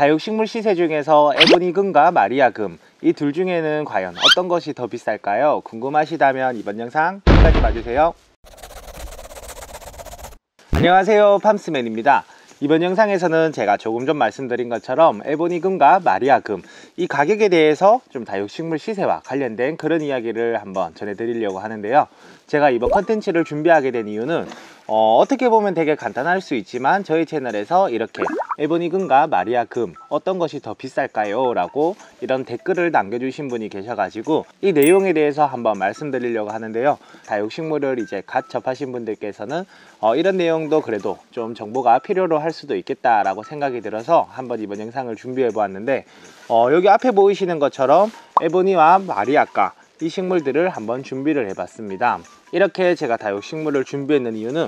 다육식물 시세 중에서 에보니금과 마리아금 이 둘 중에는 과연 어떤 것이 더 비쌀까요? 궁금하시다면 이번 영상 끝까지 봐주세요. 안녕하세요, 팜스맨입니다. 이번 영상에서는 제가 조금 전 말씀드린 것처럼 에보니금과 마리아금 이 가격에 대해서 좀 다육식물 시세와 관련된 그런 이야기를 한번 전해드리려고 하는데요. 제가 이번 컨텐츠를 준비하게 된 이유는 어떻게 보면 되게 간단할 수 있지만 저희 채널에서 이렇게 에보니금과 마리아금 어떤 것이 더 비쌀까요? 라고 이런 댓글을 남겨주신 분이 계셔가지고 이 내용에 대해서 한번 말씀드리려고 하는데요. 다육식물을 이제 갓 접하신 분들께서는 이런 내용도 그래도 좀 정보가 필요로 할 수도 있겠다라고 생각이 들어서 한번 이번 영상을 준비해 보았는데 여기 앞에 보이시는 것처럼 에보니와 마리아가 이 식물들을 한번 준비를 해 봤습니다. 이렇게 제가 다육식물을 준비했는 이유는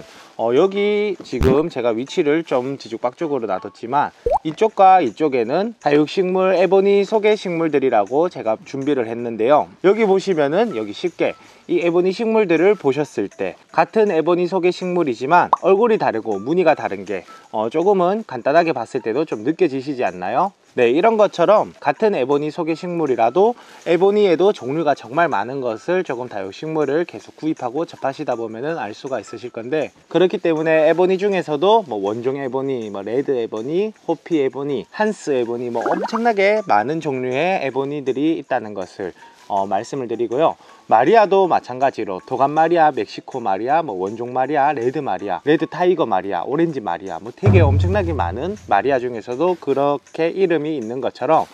여기 지금 제가 위치를 좀 뒤죽박죽으로 놔뒀지만 이쪽과 이쪽에는 다육식물 에보니 소개 식물들이라고 제가 준비를 했는데요. 여기 보시면은 여기 쉽게 이 에보니 식물들을 보셨을 때 같은 에보니 소개 식물이지만 얼굴이 다르고 무늬가 다른 게 조금은 간단하게 봤을 때도 좀 느껴지시지 않나요? 네, 이런 것처럼 같은 에보니 소개 식물이라도 에보니에도 종류가 정말 많은 것을 조금 다육식물을 계속 구입하고 접하시다 보면은 알 수가 있으실 건데, 그렇기 때문에 에보니 중에서도 뭐 원종 에보니, 뭐 레드 에보니, 호피 에보니, 한스 에보니 뭐 엄청나게 많은 종류의 에보니들이 있다는 것을 말씀을 드리고요. 마리아도 마찬가지로 도감 마리아, 멕시코 마리아, 뭐 원종 마리아, 레드 마리아, 레드 타이거 마리아, 오렌지 마리아 뭐 되게 엄청나게 많은 마리아 중에서도 그렇게 이름이 있는 것처럼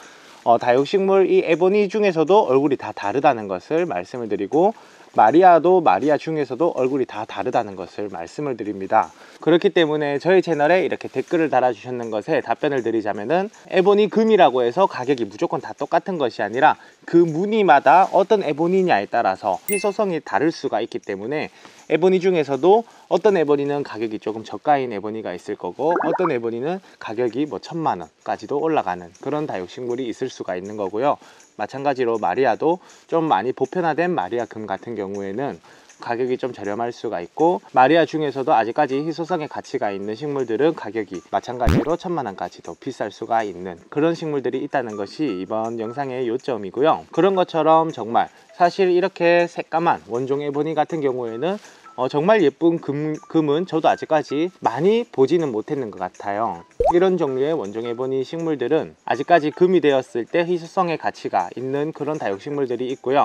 다육식물 이 에보니 중에서도 얼굴이 다 다르다는 것을 말씀을 드리고, 마리아도 마리아 중에서도 얼굴이 다 다르다는 것을 말씀을 드립니다. 그렇기 때문에 저희 채널에 이렇게 댓글을 달아주셨는 것에 답변을 드리자면은 에보니 금이라고 해서 가격이 무조건 다 똑같은 것이 아니라 그 무늬마다 어떤 에보니냐에 따라서 희소성이 다를 수가 있기 때문에 에보니 중에서도 어떤 에보니는 가격이 조금 저가인 에보니가 있을 거고 어떤 에보니는 가격이 뭐 1000만원까지도 올라가는 그런 다육식물이 있을 수가 있는 거고요. 마찬가지로 마리아도 좀 많이 보편화된 마리아 금 같은 경우에는 가격이 좀 저렴할 수가 있고, 마리아 중에서도 아직까지 희소성의 가치가 있는 식물들은 가격이 마찬가지로 1000만원까지도 비쌀 수가 있는 그런 식물들이 있다는 것이 이번 영상의 요점이고요. 그런 것처럼 정말 사실 이렇게 새까만 원종 에보니 같은 경우에는 정말 예쁜 금은 저도 아직까지 많이 보지는 못했는 것 같아요. 이런 종류의 원종 에보니 식물들은 아직까지 금이 되었을 때 희소성의 가치가 있는 그런 다육식물들이 있고요.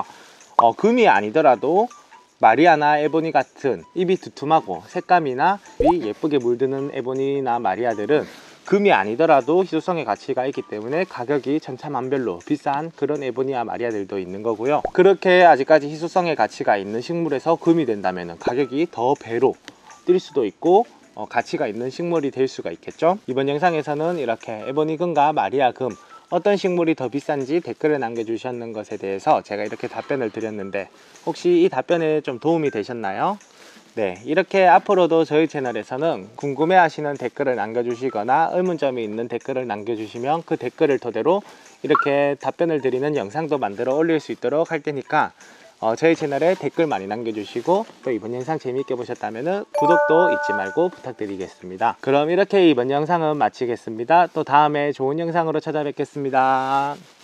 금이 아니더라도 마리아나 에보니 같은 잎이 두툼하고 색감이나 잎이 예쁘게 물드는 에보니나 마리아들은 금이 아니더라도 희소성의 가치가 있기 때문에 가격이 천차만별로 비싼 그런 에보니와 마리아들도 있는 거고요. 그렇게 아직까지 희소성의 가치가 있는 식물에서 금이 된다면 가격이 더 배로 뛸 수도 있고 가치가 있는 식물이 될 수가 있겠죠. 이번 영상에서는 이렇게 에보니금과 마리아금 어떤 식물이 더 비싼지 댓글을 남겨주셨는 것에 대해서 제가 이렇게 답변을 드렸는데 혹시 이 답변에 좀 도움이 되셨나요? 네, 이렇게 앞으로도 저희 채널에서는 궁금해 하시는 댓글을 남겨주시거나 의문점이 있는 댓글을 남겨주시면 그 댓글을 토대로 이렇게 답변을 드리는 영상도 만들어 올릴 수 있도록 할 테니까 저희 채널에 댓글 많이 남겨주시고, 또 이번 영상 재미있게 보셨다면 구독도 잊지 말고 부탁드리겠습니다. 그럼 이렇게 이번 영상은 마치겠습니다. 또 다음에 좋은 영상으로 찾아뵙겠습니다.